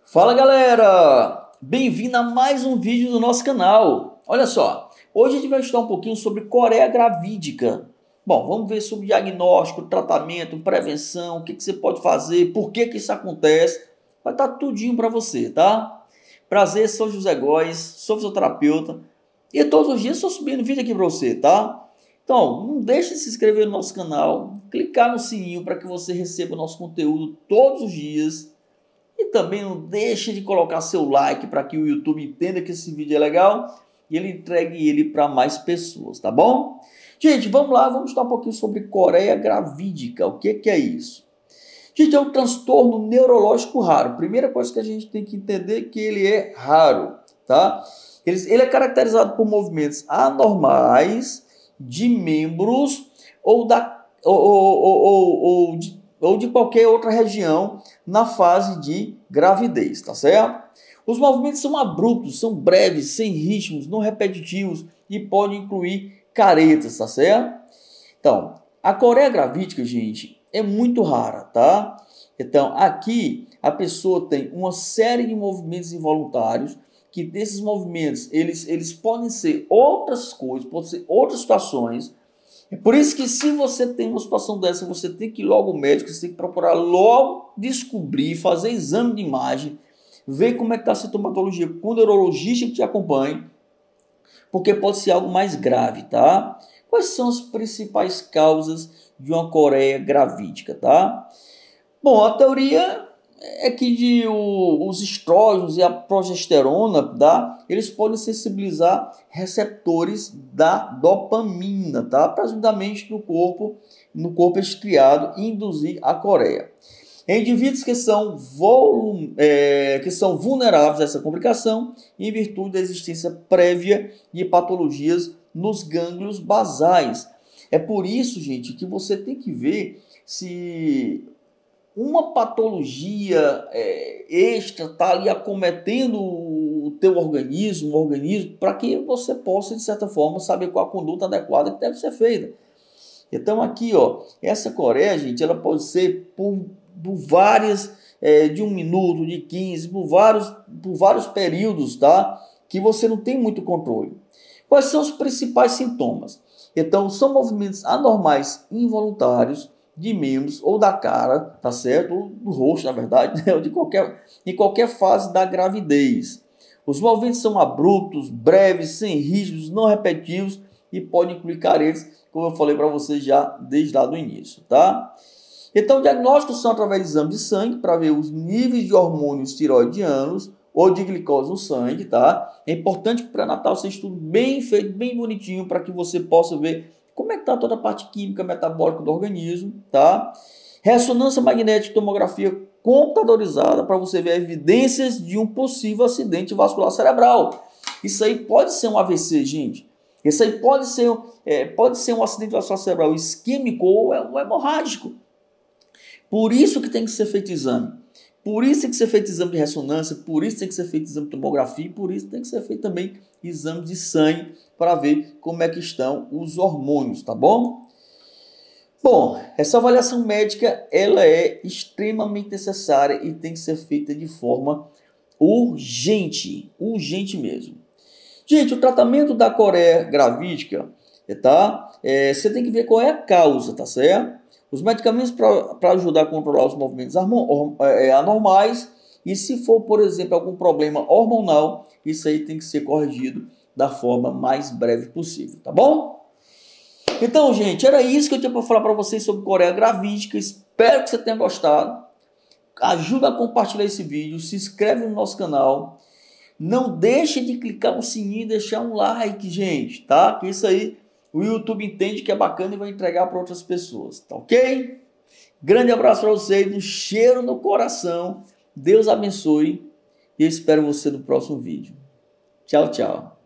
Fala galera, bem-vindo a mais um vídeo do nosso canal. Olha só, hoje a gente vai estudar um pouquinho sobre coreia gravídica. Bom, vamos ver sobre diagnóstico, tratamento, prevenção, o que você pode fazer, por que isso acontece. Vai estar tudinho para você, tá? Prazer, sou José Góes, sou fisioterapeuta e todos os dias estou subindo vídeo aqui para você, tá? Então, não deixe de se inscrever no nosso canal, clicar no sininho para que você receba o nosso conteúdo todos os dias. E também não deixe de colocar seu like para que o YouTube entenda que esse vídeo é legal e ele entregue ele para mais pessoas, tá bom? Gente, vamos lá, vamos estudar um pouquinho sobre coreia gravídica. O que é isso? Gente, é um transtorno neurológico raro. Primeira coisa que a gente tem que entender é que ele é raro, tá? Ele é caracterizado por movimentos anormais de membros ou de qualquer outra região na fase de gravidez, tá certo? Os movimentos são abruptos, são breves, sem ritmos, não repetitivos e podem incluir caretas, tá certo? Então, a coreia gravídica, gente, é muito rara, tá? Então, aqui a pessoa tem uma série de movimentos involuntários, que desses movimentos, eles podem ser outras coisas, podem ser outras situações. É por isso que se você tem uma situação dessa, você tem que ir logo ao médico, você tem que procurar logo descobrir, fazer exame de imagem, ver como é que está a sintomatologia com o neurologista que te acompanhe, porque pode ser algo mais grave, tá? Quais são as principais causas de uma coreia gravídica, tá? Bom, a teoria é que os estrógenos e a progesterona, tá? Eles podem sensibilizar receptores da dopamina, tá? Presumidamente no corpo estriado e induzir a coreia. Em indivíduos que são vulneráveis a essa complicação, em virtude da existência prévia de patologias nos gânglios basais. É por isso, gente, que você tem que ver se uma patologia extra está ali acometendo o teu organismo, para que você possa, de certa forma, saber qual a conduta adequada que deve ser feita. Então aqui, ó, essa coreia, gente, ela pode ser por várias, de 1 minuto, de 15, por vários períodos, tá? Que você não tem muito controle. Quais são os principais sintomas? Então, são movimentos anormais involuntários de membros ou da cara, tá certo? Ou do rosto, na verdade, né? Ou em qualquer fase da gravidez. Os movimentos são abruptos, breves, sem ritmos, não repetitivos e podem incluir caretas, como eu falei para vocês já desde lá do início, tá? Então, diagnósticos são através de exame de sangue para ver os níveis de hormônios tiroidianos ou de glicose no sangue, tá? É importante que o pré-natal seja tudo bem feito, bem bonitinho, para que você possa ver como é que está toda a parte química, metabólica do organismo, tá? Ressonância magnética e tomografia computadorizada para você ver evidências de um possível acidente vascular cerebral. Isso aí pode ser um AVC, gente. Isso aí pode ser um acidente vascular cerebral isquêmico ou hemorrágico. Por isso que tem que ser feito exame. Por isso tem que ser feito exame de ressonância, por isso tem que ser feito exame de tomografia, por isso tem que ser feito também exame de sangue para ver como é que estão os hormônios, tá bom? Bom, essa avaliação médica ela é extremamente necessária e tem que ser feita de forma urgente mesmo. Gente, o tratamento da coreia gravídica, tá? Você tem que ver qual é a causa, tá certo? Os medicamentos para ajudar a controlar os movimentos anormais e se for, por exemplo, algum problema hormonal, isso aí tem que ser corrigido da forma mais breve possível, tá bom? Então, gente, era isso que eu tinha para falar para vocês sobre coreia gravídica. Espero que você tenha gostado. Ajuda a compartilhar esse vídeo, se inscreve no nosso canal. Não deixe de clicar no sininho e deixar um like, gente, tá? Que isso aí o YouTube entende que é bacana e vai entregar para outras pessoas, tá ok? Grande abraço para vocês, um cheiro no coração. Deus abençoe e eu espero você no próximo vídeo. Tchau, tchau.